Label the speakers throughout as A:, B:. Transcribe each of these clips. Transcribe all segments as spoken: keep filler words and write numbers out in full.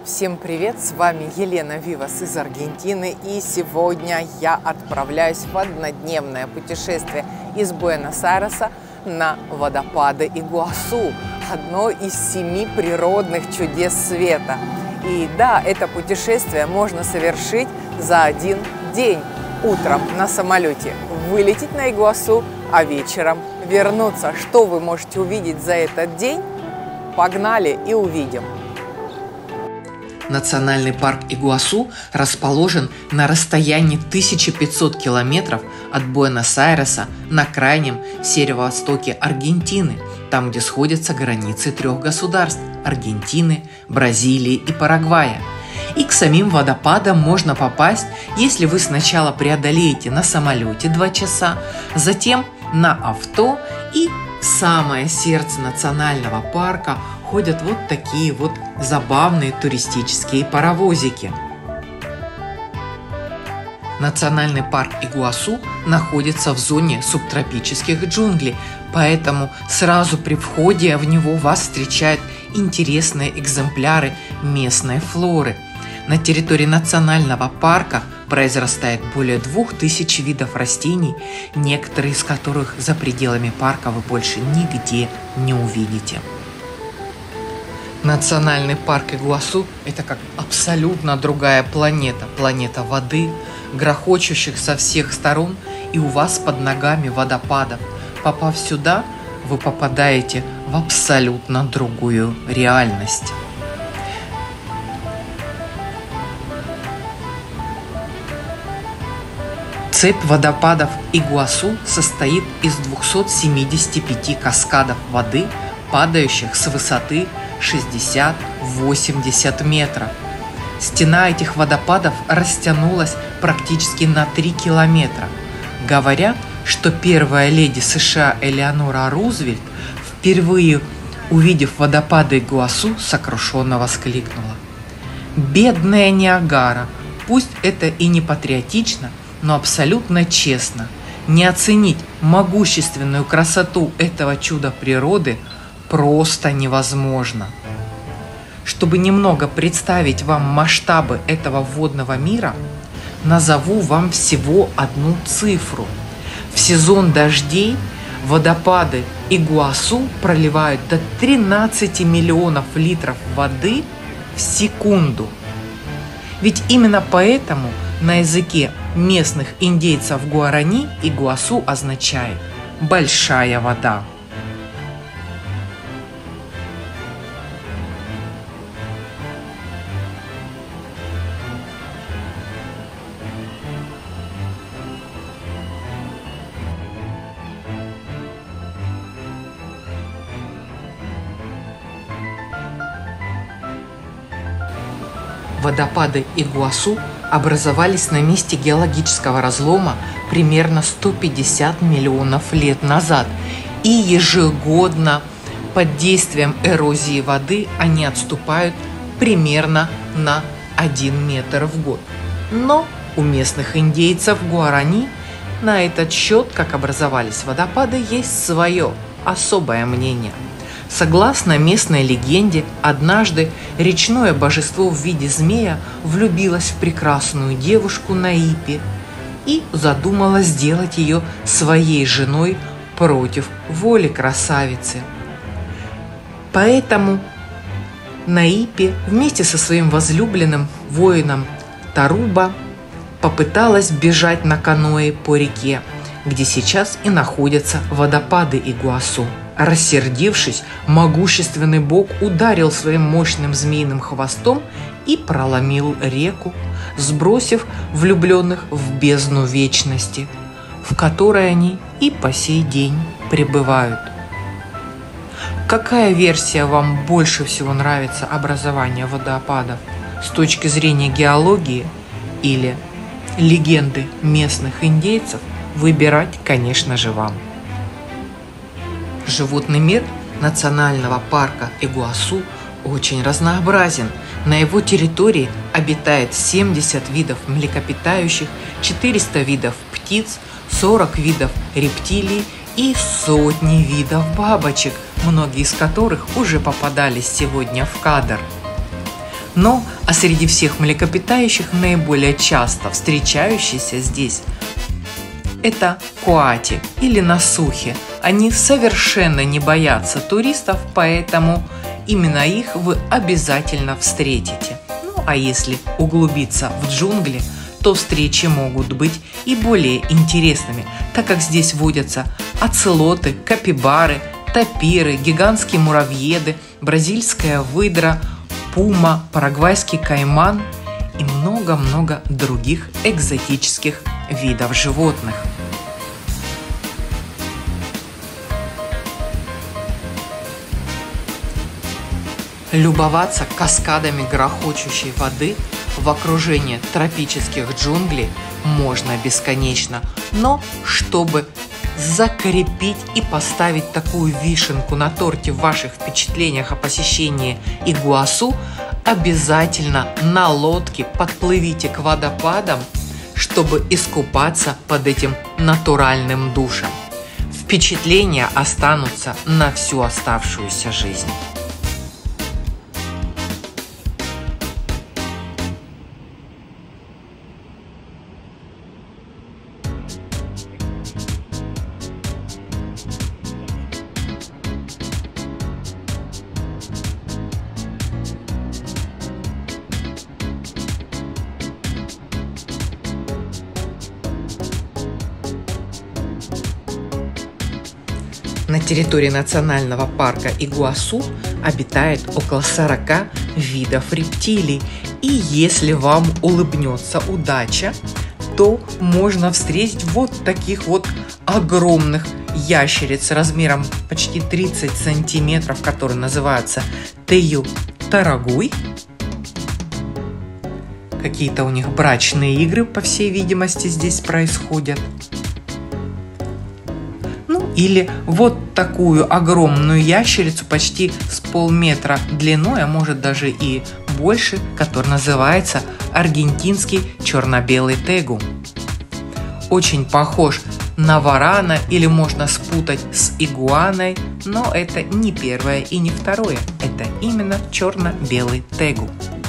A: Всем привет! С вами Елена Вивас из Аргентины, и сегодня я отправляюсь в однодневное путешествие из Буэнос-Айреса на водопады Игуасу, одно из семи природных чудес света. И да, это путешествие можно совершить за один день. Утром на самолете вылететь на Игуасу, а вечером вернуться. Что вы можете увидеть за этот день? Погнали и увидим!
B: Национальный парк Игуасу расположен на расстоянии тысяча пятьсот километров от Буэнос-Айреса на крайнем северо-востоке Аргентины, там, где сходятся границы трех государств – Аргентины, Бразилии и Парагвая. И к самим водопадам можно попасть, если вы сначала преодолеете на самолете два часа, затем на авто, и в самое сердце национального парка ходят вот такие вот забавные туристические паровозики. Национальный парк Игуасу находится в зоне субтропических джунглей, поэтому сразу при входе в него вас встречают интересные экземпляры местной флоры. На территории национального парка произрастает более двух тысяч видов растений, некоторые из которых за пределами парка вы больше нигде не увидите. Национальный парк Игуасу – это как абсолютно другая планета, планета воды, грохочущих со всех сторон, и у вас под ногами водопадов. Попав сюда, вы попадаете в абсолютно другую реальность. Цепь водопадов Игуасу состоит из двухсот семидесяти пяти каскадов воды, падающих с высоты шестьдесят-восемьдесят метров. Стена этих водопадов растянулась практически на три километра. Говорят, что первая леди США Элеонора Рузвельт, впервые увидев водопады Игуасу, сокрушенно воскликнула: «Бедная Ниагара! Пусть это и не патриотично, но абсолютно честно. Не оценить могущественную красоту этого чуда природы просто невозможно». Чтобы немного представить вам масштабы этого водного мира, назову вам всего одну цифру. В сезон дождей водопады Игуасу проливают до тринадцати миллионов литров воды в секунду. Ведь именно поэтому на языке местных индейцев гуарани Игуасу означает «большая вода». Водопады Игуасу образовались на месте геологического разлома примерно сто пятьдесят миллионов лет назад, и ежегодно под действием эрозии воды они отступают примерно на один метр в год. Но у местных индейцев гуарани на этот счет, как образовались водопады, есть свое особое мнение. Согласно местной легенде, однажды речное божество в виде змея влюбилось в прекрасную девушку Наипи и задумало сделать ее своей женой против воли красавицы. Поэтому Наипи вместе со своим возлюбленным воином Таруба попыталась бежать на каное по реке, где сейчас и находятся водопады Игуасу. Рассердившись, могущественный бог ударил своим мощным змеиным хвостом и проломил реку, сбросив влюбленных в бездну вечности, в которой они и по сей день пребывают. Какая версия вам больше всего нравится образования водопадов с точки зрения геологии или легенды местных индейцев? Выбирать, конечно же, вам. Животный мир национального парка Игуасу очень разнообразен. На его территории обитает семьдесят видов млекопитающих, четыреста видов птиц, сорок видов рептилий и сотни видов бабочек, многие из которых уже попадались сегодня в кадр. Но а среди всех млекопитающих наиболее часто встречающиеся здесь это коати или насухи. Они совершенно не боятся туристов, поэтому именно их вы обязательно встретите. Ну а если углубиться в джунгли, то встречи могут быть и более интересными, так как здесь водятся оцелоты, капибары, тапиры, гигантские муравьеды, бразильская выдра, пума, парагвайский кайман и много-много других экзотических видов животных. Любоваться каскадами грохочущей воды в окружении тропических джунглей можно бесконечно, но чтобы закрепить и поставить такую вишенку на торте в ваших впечатлениях о посещении Игуасу, обязательно на лодке подплывите к водопадам, чтобы искупаться под этим натуральным душем. Впечатления останутся на всю оставшуюся жизнь. На территории национального парка Игуасу обитает около сорока видов рептилий. И если вам улыбнется удача, то можно встретить вот таких вот огромных ящериц размером почти тридцать сантиметров, которые называются тею-тарагуй. Какие-то у них брачные игры, по всей видимости, здесь происходят. Или вот такую огромную ящерицу почти с полметра длиной, а может даже и больше, который называется аргентинский черно-белый тегу. Очень похож на варана или можно спутать с игуаной, но это не первое и не второе, это именно черно-белый тегу.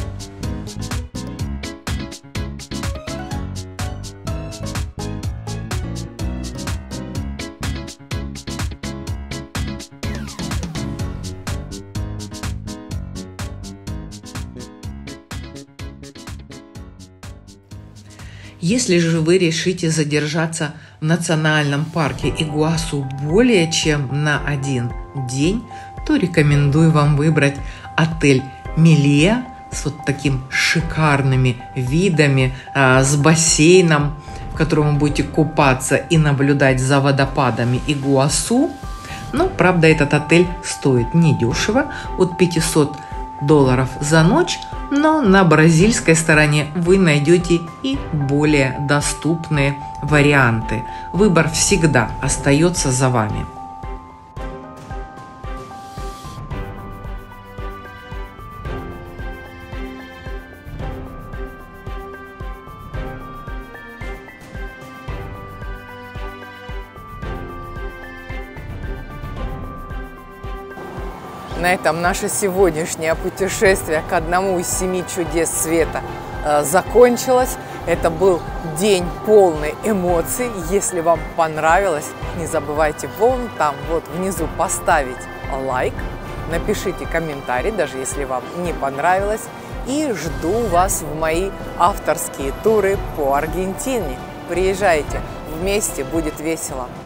B: Если же вы решите задержаться в национальном парке Игуасу более чем на один день, то рекомендую вам выбрать отель Мелия с вот таким шикарными видами, с бассейном, в котором вы будете купаться и наблюдать за водопадами Игуасу. Но, правда, этот отель стоит недешево, от пятисот долларов за ночь, но на бразильской стороне вы найдете и более доступные варианты. Выбор всегда остается за вами.
A: На этом наше сегодняшнее путешествие к одному из семи чудес света э, закончилось. Это был день полный эмоций. Если вам понравилось, не забывайте вон там, вот внизу поставить лайк, напишите комментарий, даже если вам не понравилось. И жду вас в мои авторские туры по Аргентине. Приезжайте, вместе будет весело.